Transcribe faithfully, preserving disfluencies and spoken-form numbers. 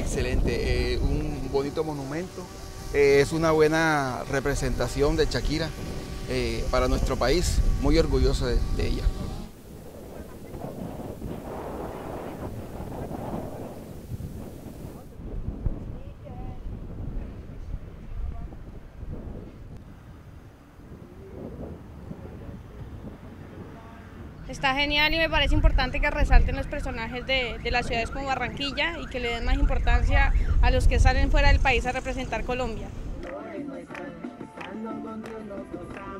excelente, eh, un bonito monumento, eh, es una buena representación de Shakira eh, para nuestro país, muy orgulloso de, de ella. Está genial y me parece importante que resalten los personajes de, de las ciudades como Barranquilla y que le den más importancia a los que salen fuera del país a representar Colombia.